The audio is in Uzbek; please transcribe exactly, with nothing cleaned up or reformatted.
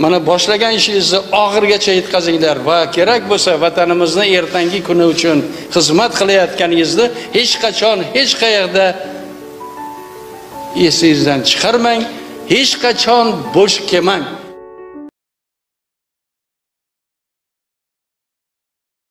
Mana boshlagan ishingizni oxirigacha yetkazinglar va kerak bo'lsa vatanimizni ertangi kuni uchun xizmat qilayotganingizni hech qachon hech qayerda esingizdan chiqarmang, hech qachon bo'sh kelmang.